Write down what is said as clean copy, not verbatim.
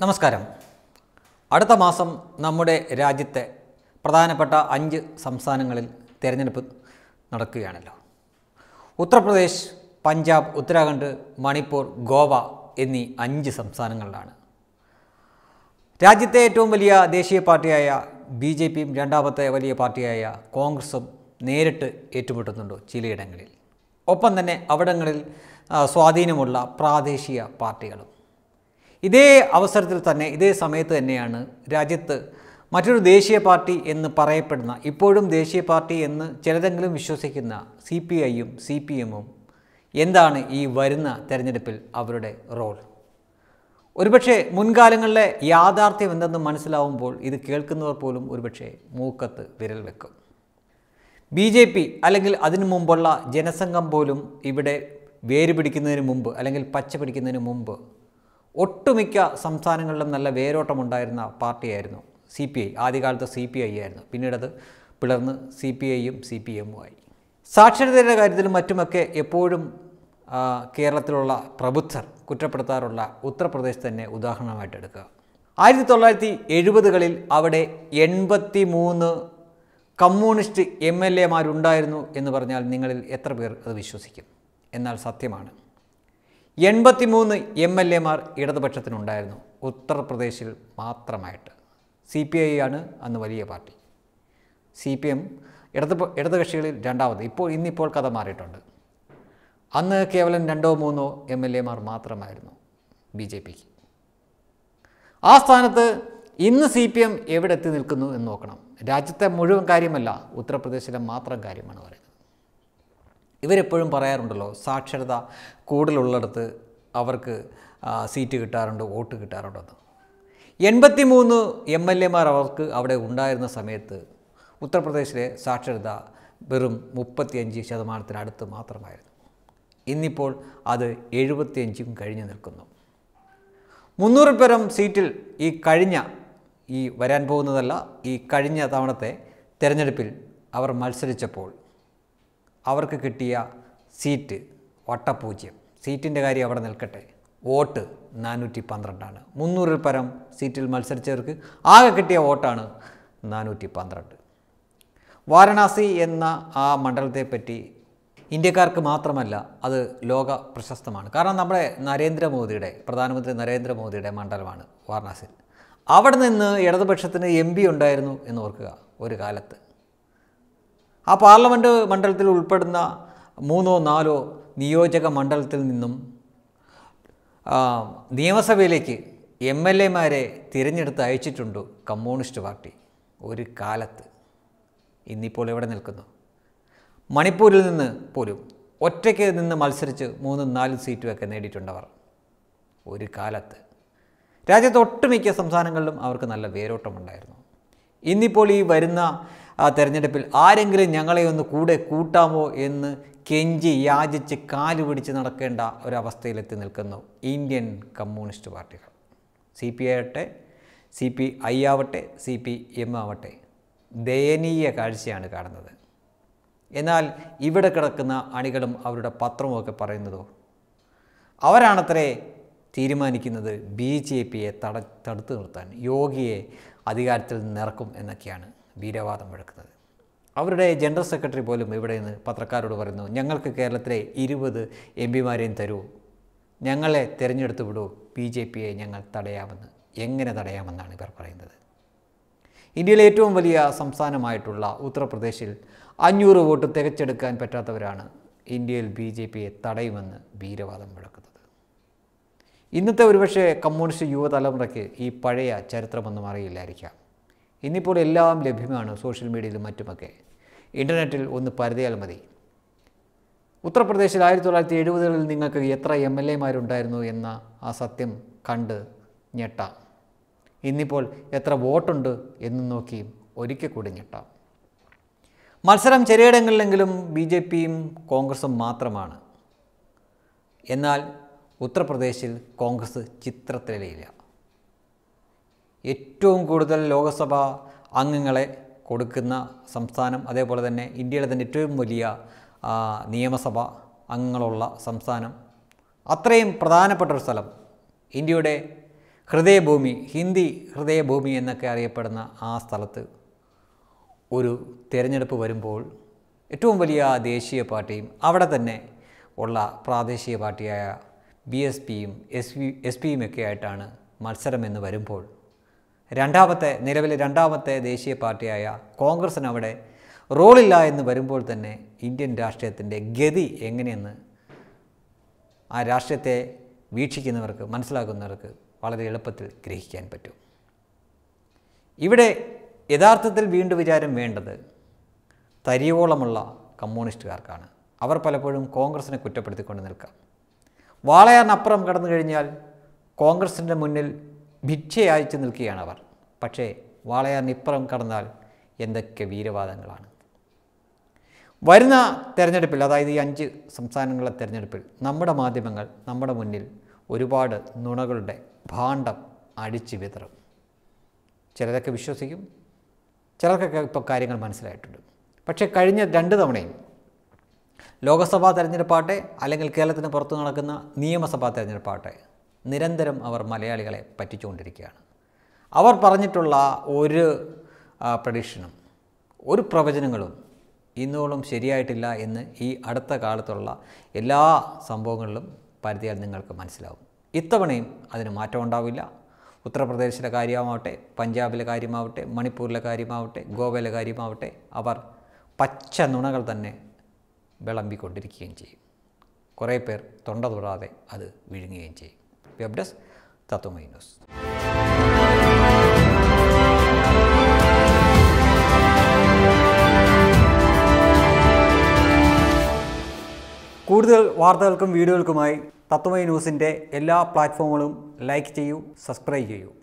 നമസ്കാരം. അടുത്ത മാസം നമ്മുടെ രാജ്യത്തെ പ്രധാനപ്പെട്ട 5 സംസ്ഥാനങ്ങളിൽ തിരഞ്ഞെടുപ്പ് നടക്കുകയാണല്ലോ. ഉത്തർപ്രദേശ്, പഞ്ചാബ്, ഉത്തരാഖണ്ഡ്, മണിപ്പൂർ, ഗോവ എന്നീ 5 സംസ്ഥാനങ്ങളിലാണ്. രാജ്യത്തെ ഏറ്റവും വലിയ ദേശീയ പാർട്ടിയായ BJPയും രണ്ടാമത്തെ വലിയ പാർട്ടിയായ കോൺഗ്രസും നേരിട്ട് ഏറ്റുമുട്ടുന്നുണ്ട് ചിലയിടങ്ങളിൽ. ഒപ്പം തന്നെ അവിടങ്ങളിൽ സ്വാധീനമുള്ള പ്രാദേശിക പാർട്ടികളും. ഇതേ അവസരത്തിൽ തന്നെ ഇതേ സമയത്ത് തന്നെയാണ് രാജ്യത്ത് മറ്റൊരു ദേശീയ പാർട്ടി എന്ന് പറയപ്പെടുന്ന, ഇപ്പോഴും ദേശീയ പാർട്ടി എന്ന് ചിലരെങ്കിലും വിശ്വസിക്കുന്ന CPIയും CPMും എന്താണ് ഈ വരുന്ന തെരഞ്ഞെടുപ്പിൽ അവരുടെ റോൾ? ഒരുപക്ഷെ മുൻകാലങ്ങളിലെ യാഥാർത്ഥ്യം എന്തെന്ന് മനസ്സിലാവുമ്പോൾ ഇത് കേൾക്കുന്നവർ പോലും ഒരുപക്ഷെ മൂക്കത്ത് വിരൽ വെക്കും. BJP അല്ലെങ്കിൽ അതിനു മുമ്പുള്ള ജനസംഘം പോലും ഇവിടെ വേര് പിടിക്കുന്നതിന് മുമ്പ് അല്ലെങ്കിൽ പച്ച പിടിക്കുന്നതിന് മുമ്പ് ഒട്ടുമിക്ക സംസ്ഥാനങ്ങളിലും നല്ല വേരോട്ടമുണ്ടായിരുന്ന പാർട്ടിയായിരുന്നു CPI. ആദ്യകാലത്ത് CPI ആയിരുന്നു, പിന്നീടത് പിളർന്ന് CPIയും CPMുമായി. സാക്ഷരതയുടെ കാര്യത്തിലും മറ്റുമൊക്കെ എപ്പോഴും കേരളത്തിലുള്ള പ്രബുദ്ധർ കുറ്റപ്പെടുത്താറുള്ള ഉത്തർപ്രദേശ് തന്നെ ഉദാഹരണമായിട്ട് എടുക്കുക. 1970കളിൽ അവിടെ 83 കമ്മ്യൂണിസ്റ്റ് MLAമാരുണ്ടായിരുന്നു എന്ന് പറഞ്ഞാൽ നിങ്ങളിൽ എത്ര പേർ അത് വിശ്വസിക്കും? എന്നാൽ സത്യമാണ്. 83 MLAമാർ ഇടതുപക്ഷത്തിനുണ്ടായിരുന്നു, ഉത്തർപ്രദേശിൽ മാത്രമായിട്ട്. CPI ആണ് അന്ന് വലിയ പാർട്ടി. CPM ഇടതുകക്ഷികളിൽ രണ്ടാമത്. ഇന്നിപ്പോൾ കഥ മാറിയിട്ടുണ്ട്. അന്ന് കേവലം 2-3 MLAമാർ മാത്രമായിരുന്നു BJPക്ക്. ആ സ്ഥാനത്ത് ഇന്ന് CPM എവിടെ എത്തി നിൽക്കുന്നു എന്ന് നോക്കണം. രാജ്യത്തെ മുഴുവൻ കാര്യമല്ല, ഉത്തർപ്രദേശിലെ മാത്രം കാര്യമാണ് പറയുന്നത്. ഇവരെപ്പോഴും പറയാറുണ്ടല്ലോ, സാക്ഷരത കൂടുതലുള്ളിടത്ത് അവർക്ക് സീറ്റ് കിട്ടാറുണ്ട്, വോട്ട് കിട്ടാറുണ്ടെന്ന്. 83 MLAമാർ അവർക്ക് അവിടെ ഉണ്ടായിരുന്ന സമയത്ത് ഉത്തർപ്രദേശിലെ സാക്ഷരത വെറും 35% മാത്രമായിരുന്നു. ഇന്നിപ്പോൾ അത് 75 കഴിഞ്ഞ് നിൽക്കുന്നു. 300 പേരം സീറ്റിൽ ഈ വരാൻ പോകുന്നതല്ല, ഈ കഴിഞ്ഞ തവണത്തെ തെരഞ്ഞെടുപ്പിൽ അവർ മത്സരിച്ചപ്പോൾ അവർക്ക് കിട്ടിയ സീറ്റ് വട്ടപൂജ്യം. സീറ്റിൻ്റെ കാര്യം അവിടെ നിൽക്കട്ടെ, വോട്ട് 412 300 പരം സീറ്റിൽ മത്സരിച്ചവർക്ക് ആകെ കിട്ടിയ വോട്ടാണ് 412. വാരണാസി എന്ന ആ മണ്ഡലത്തെപ്പറ്റി ഇന്ത്യക്കാർക്ക് മാത്രമല്ല, അത് ലോക പ്രശസ്തമാണ്. കാരണം നമ്മുടെ പ്രധാനമന്ത്രി നരേന്ദ്രമോദിയുടെ മണ്ഡലമാണ് വാരണാസി. അവിടെ നിന്ന് ഇടതുപക്ഷത്തിന് MP ഉണ്ടായിരുന്നു എന്ന് ഓർക്കുക ഒരു കാലത്ത്. ആ പാർലമെൻറ്റ് മണ്ഡലത്തിൽ ഉൾപ്പെടുന്ന 3-4 നിയോജക മണ്ഡലത്തിൽ നിന്നും നിയമസഭയിലേക്ക് MLAമാരെ തിരഞ്ഞെടുത്ത് അയച്ചിട്ടുണ്ട് കമ്മ്യൂണിസ്റ്റ് പാർട്ടി ഒരു കാലത്ത്. ഇന്നിപ്പോൾ എവിടെ നിൽക്കുന്നു? മണിപ്പൂരിൽ നിന്ന് പോലും ഒറ്റയ്ക്ക് നിന്ന് മത്സരിച്ച് 3-4 സീറ്റുമൊക്കെ നേടിയിട്ടുണ്ടവർ ഒരു കാലത്ത്. രാജ്യത്തെ ഒട്ടുമിക്ക സംസ്ഥാനങ്ങളിലും അവർക്ക് നല്ല വേരോട്ടമുണ്ടായിരുന്നു. ഇന്നിപ്പോൾ ഈ വരുന്ന തെരഞ്ഞെടുപ്പിൽ ആരെങ്കിലും ഞങ്ങളെ ഒന്ന് കൂടെ കൂട്ടാമോ എന്ന് കെഞ്ചി യാചിച്ച് കാല് പിടിച്ച് നടക്കേണ്ട ഒരവസ്ഥയിലെത്തി നിൽക്കുന്നു ഇന്ത്യൻ കമ്മ്യൂണിസ്റ്റ് പാർട്ടികൾ. CPI ആവട്ടെ, CPI ആവട്ടെ, CPM ആവട്ടെ, ദയനീയ കാഴ്ചയാണ് കാണുന്നത്. എന്നാൽ ഇവിടെ കിടക്കുന്ന അണികളും അവരുടെ പത്രവുമൊക്കെ പറയുന്നതോ, അവരാണത്രേ തീരുമാനിക്കുന്നത് BJPയെ തടുത്തു നിർത്താൻ, യോഗിയെ അധികാരത്തിൽ നിന്നിറക്കും എന്നൊക്കെയാണ് വീരവാദം മുഴക്കുന്നത്. അവരുടെ ജനറൽ സെക്രട്ടറി പോലും ഇവിടെ നിന്ന് പത്രക്കാരോട് പറയുന്നു, ഞങ്ങൾക്ക് കേരളത്തിലെ 20 MPമാരെയും തരൂ, ഞങ്ങളെ തിരഞ്ഞെടുത്ത് വിടൂ, BJPയെ ഞങ്ങൾ തടയാമെന്ന്. എങ്ങനെ തടയാമെന്നാണ് ഇവർ പറയുന്നത്? ഇന്ത്യയിലെ ഏറ്റവും വലിയ സംസ്ഥാനമായിട്ടുള്ള ഉത്തർപ്രദേശിൽ 500 വോട്ട് തികച്ചെടുക്കാൻ പറ്റാത്തവരാണ് ഇന്ത്യയിൽ BJPയെ തടയുമെന്ന് വീരവാദം മുഴക്കുന്നത്. ഇന്നത്തെ ഒരുപക്ഷെ കമ്മ്യൂണിസ്റ്റ് യുവതലമുറയ്ക്ക് ഈ പഴയ ചരിത്രമൊന്നും അറിയില്ലായിരിക്കാം. ഇന്നിപ്പോൾ എല്ലാം ലഭ്യമാണ്, സോഷ്യൽ മീഡിയയിലും മറ്റുമൊക്കെ. ഇൻ്റർനെറ്റിൽ ഒന്ന് പരതിയാൽ മതി. ഉത്തർപ്രദേശിൽ 1970കളിൽ നിങ്ങൾക്ക് എത്ര MLAമാരുണ്ടായിരുന്നു എന്ന ആ സത്യം കണ്ട് ഞെട്ടാം. ഇന്നിപ്പോൾ എത്ര വോട്ടുണ്ട് എന്ന് നോക്കിയും ഒരിക്കൽ കൂടി ഞെട്ടാം. മത്സരം ചിലയിടങ്ങളിലെങ്കിലും BJPയും കോൺഗ്രസും മാത്രമാണ്. എന്നാൽ ഉത്തർപ്രദേശിൽ കോൺഗ്രസ് ചിത്രത്തിലില്ല. ഏറ്റവും കൂടുതൽ ലോകസഭാ അംഗങ്ങളെ കൊടുക്കുന്ന സംസ്ഥാനം, അതേപോലെ തന്നെ ഇന്ത്യയിലെ തന്നെ ഏറ്റവും വലിയ നിയമസഭ അംഗങ്ങളുള്ള സംസ്ഥാനം, അത്രയും പ്രധാനപ്പെട്ട ഒരു സ്ഥലം, ഇന്ത്യയുടെ ഹൃദയഭൂമി, ഹിന്ദി ഹൃദയഭൂമി എന്നൊക്കെ അറിയപ്പെടുന്ന ആ സ്ഥലത്ത് ഒരു തിരഞ്ഞെടുപ്പ് വരുമ്പോൾ ഏറ്റവും വലിയ ദേശീയ പാർട്ടിയും അവിടെ തന്നെ ഉള്ള പ്രാദേശിക പാർട്ടിയായ BSPയും SP ഒക്കെ ആയിട്ടാണ് മത്സരമെന്ന് വരുമ്പോൾ നിലവിലെ രണ്ടാമത്തെ ദേശീയ പാർട്ടിയായ കോൺഗ്രസ്സിന് അവിടെ റോളില്ല എന്ന് വരുമ്പോൾ തന്നെ ഇന്ത്യൻ രാഷ്ട്രീയത്തിൻ്റെ ഗതി എങ്ങനെയെന്ന് ആ രാഷ്ട്രീയത്തെ വീക്ഷിക്കുന്നവർക്ക്, മനസ്സിലാക്കുന്നവർക്ക് വളരെ എളുപ്പത്തിൽ ഗ്രഹിക്കാൻ പറ്റും. ഇവിടെ യഥാർത്ഥത്തിൽ വീണ്ടും വിചാരം വേണ്ടത് തരിയോളമുള്ള കമ്മ്യൂണിസ്റ്റുകാർക്കാണ്. അവർ പലപ്പോഴും കോൺഗ്രസിനെ കുറ്റപ്പെടുത്തിക്കൊണ്ട് നിൽക്കാം. വാളയാറിനപ്പുറം കടന്നു കഴിഞ്ഞാൽ കോൺഗ്രസിൻ്റെ മുന്നിൽ ഭിക്ഷയയച്ചു നിൽക്കുകയാണ് അവർ. പക്ഷേ വാളയാറിനിപ്പുറം കടന്നാൽ എന്തൊക്കെ വീരവാദങ്ങളാണ്. വരുന്ന തെരഞ്ഞെടുപ്പിൽ, അതായത് ഈ 5 സംസ്ഥാനങ്ങളിലെ തെരഞ്ഞെടുപ്പിൽ നമ്മുടെ മാധ്യമങ്ങൾ നമ്മുടെ മുന്നിൽ ഒരുപാട് നുണകളുടെ ഭാണ്ഡം അടിച്ചു വിതറും. ചിലരൊക്കെ വിശ്വസിക്കും, ചിലർക്കൊക്കെ ഇപ്പോൾ കാര്യങ്ങൾ മനസ്സിലായിട്ടുണ്ട്. പക്ഷേ കഴിഞ്ഞ 2 തവണയും ലോക്സഭാ തെരഞ്ഞെടുപ്പാട്ടെ അല്ലെങ്കിൽ കേരളത്തിന് പുറത്തു നടക്കുന്ന നിയമസഭാ തെരഞ്ഞെടുപ്പാട്ടെ നിരന്തരം അവർ മലയാളികളെ പറ്റിച്ചുകൊണ്ടിരിക്കുകയാണ്. അവർ പറഞ്ഞിട്ടുള്ള ഒരു പ്രഡിക്ഷനും ഒരു പ്രവചനങ്ങളും ഇന്നോളം ശരിയായിട്ടില്ല എന്ന് ഈ അടുത്ത കാലത്തുള്ള എല്ലാ സംഭവങ്ങളിലും പരതിയാൽ നിങ്ങൾക്ക് മനസ്സിലാവും. ഇത്തവണയും അതിന് മാറ്റം ഉണ്ടാവില്ല. ഉത്തർപ്രദേശിലെ കാര്യമാവട്ടെ, പഞ്ചാബിലെ കാര്യമാവട്ടെ, മണിപ്പൂരിലെ കാര്യമാവട്ടെ, ഗോവയിലെ കാര്യമാവട്ടെ, അവർ പച്ച നുണകൾ തന്നെ വിളമ്പിക്കൊണ്ടിരിക്കുകയും ചെയ്യും. കുറേ പേർ തൊണ്ട തൊടാതെ അത് വിഴുങ്ങുകയും ചെയ്യും. Web desk Tatwamayi news. കൂടുതൽ വാർത്തകൾക്കും വീഡിയോകൾക്കുമായി തത്വമയി ന്യൂസിൻ്റെ എല്ലാ പ്ലാറ്റ്ഫോമുകളും ലൈക്ക് ചെയ്യൂ, സബ്സ്ക്രൈബ് ചെയ്യൂ.